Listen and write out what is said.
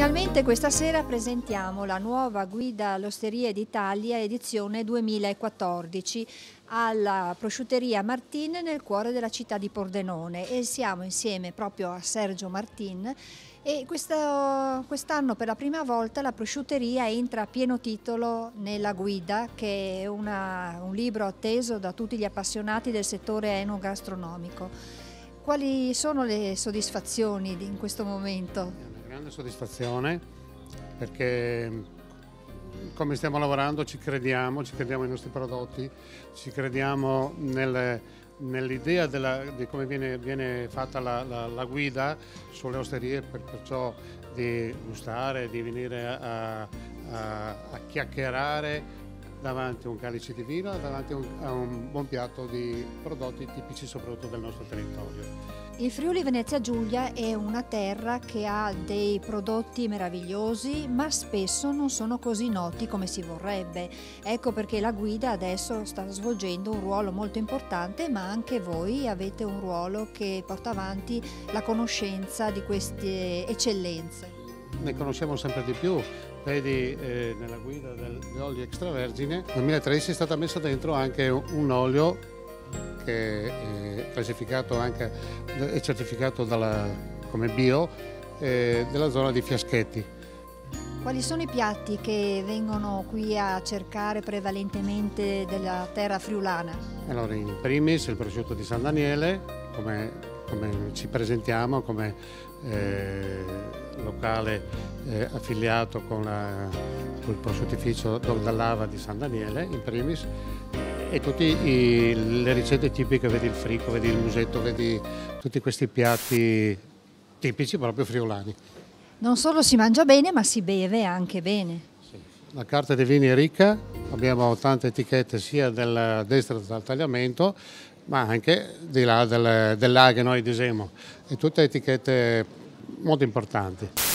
Finalmente questa sera presentiamo la nuova guida alle Osterie d'Italia edizione 2014 alla prosciutteria Martin nel cuore della città di Pordenone e siamo insieme proprio a Sergio Martin e quest'anno per la prima volta la prosciutteria entra a pieno titolo nella guida, che è un libro atteso da tutti gli appassionati del settore enogastronomico. Quali sono le soddisfazioni in questo momento? Grande soddisfazione perché come stiamo lavorando ci crediamo ai nostri prodotti, ci crediamo nell'idea di come viene fatta la guida sulle osterie, perciò di gustare, di venire a chiacchierare davanti a un calice di vino, davanti a un buon piatto di prodotti tipici soprattutto del nostro territorio. Il Friuli Venezia Giulia è una terra che ha dei prodotti meravigliosi, ma spesso non sono così noti come si vorrebbe. Ecco perché la guida adesso sta svolgendo un ruolo molto importante, ma anche voi avete un ruolo che porta avanti la conoscenza di queste eccellenze. Ne conosciamo sempre di più. Vedi nella guida degli oli extravergine, nel 2013 è stata messa dentro anche un olio che è classificato anche e certificato come bio della zona di Fiaschetti. Quali sono i piatti che vengono qui a cercare prevalentemente della terra friulana? Allora, in primis il prosciutto di San Daniele, come ci presentiamo come locale affiliato con il prosciuttificio Dogdalava di San Daniele, in primis, e tutte le ricette tipiche, vedi il frico, vedi il musetto, vedi tutti questi piatti tipici proprio friulani. Non solo si mangia bene, ma si beve anche bene. Sì. La carta dei vini è ricca, abbiamo tante etichette sia della destra del tagliamento, ma anche di là dell'A che noi diciamo, e tutte etichette molto importanti.